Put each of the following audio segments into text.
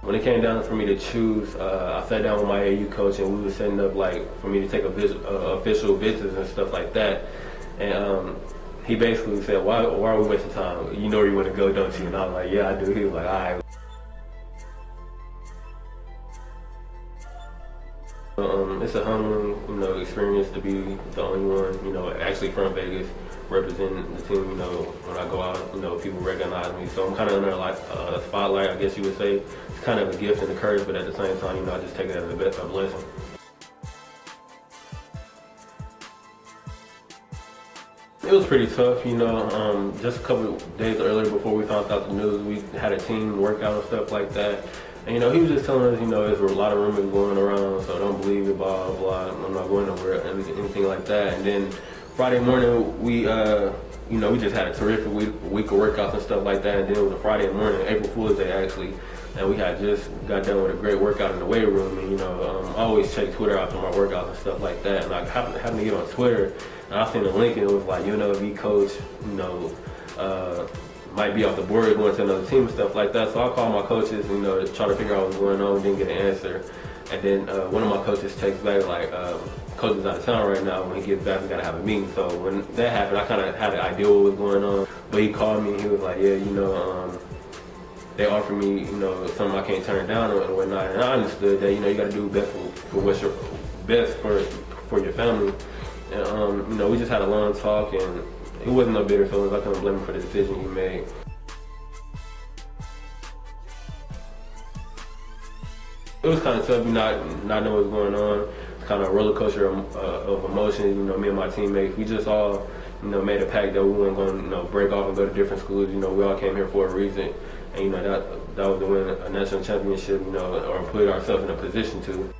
When it came down for me to choose, I sat down with my AU coach and we were setting up like for me to take official visits and stuff like that. And he basically said, why are we wasting time? You know where you want to go, don't you? And I was like, yeah, I do. He was like, all right. It's a humbling, experience to be the only one, actually from Vegas, representing the team. When I go out, people recognize me. So I'm kind of under like a spotlight, I guess you would say. It's kind of a gift and a curse, but at the same time, I just take it as a blessing. It was pretty tough, just a couple of days earlier before we found out the news, we had a team workout and stuff like that. And, he was just telling us, there's a lot of rumors going around, so don't believe it, blah, blah, I'm not going nowhere, anything like that. And then Friday morning, we just had a terrific week of workouts and stuff like that. And then it was a Friday morning, April Fool's Day actually, and we had just got done with a great workout in the weight room. And, I always check Twitter after my workouts and stuff like that. And I happened to get on Twitter, and I seen a link, and it was like, UNLV coach, might be off the board going to another team and stuff like that. So I called my coaches, to try to figure out what's going on, didn't get an answer. And then one of my coaches texts back like, coach is out of town right now. When he gets back, we gotta have a meeting. So when that happened, I kind of had an idea what was going on. But he called me and he was like, yeah, they offered me, something I can't turn down and whatnot. And I understood that, you gotta do best for what's your best for your family. And we just had a long talk, and it wasn't no bitter feelings. I couldn't blame him for the decision he made. It was kind of tough, not knowing what's going on. It's kind of a roller coaster of emotions. Me and my teammates, we just all, made a pact that we weren't going to, break off and go to different schools. We all came here for a reason, and that was to win a national championship, or put ourselves in a position to.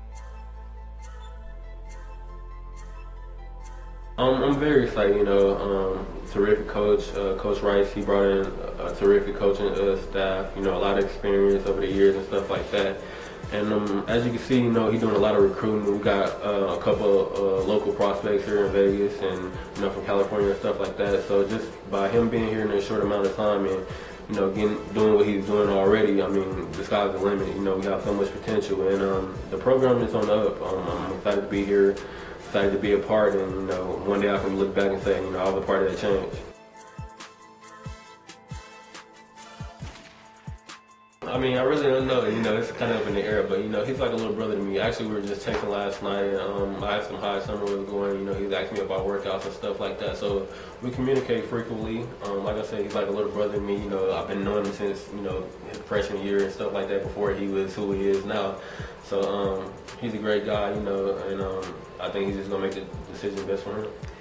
I'm very excited, terrific coach, Coach Rice. He brought in a terrific coaching staff, a lot of experience over the years and stuff like that. And as you can see, he's doing a lot of recruiting. We got a couple of local prospects here in Vegas and, from California and stuff like that. So just by him being here in a short amount of time and, doing what he's doing already, I mean, the sky's the limit. We have so much potential, and the program is on the up. I'm excited to be here. Excited to be a part, and one day I can look back and say, I was a part of that change. I mean, I really don't know. It's kind of up in the air, but he's like a little brother to me. Actually, we were just texting last night, and I asked him how his summer was going. He's asking me about workouts and stuff like that. So we communicate frequently. Like I said, he's like a little brother to me. I've been knowing him since his freshman year and stuff like that before he was who he is now. So he's a great guy, and I think he's just gonna make the decision best for him.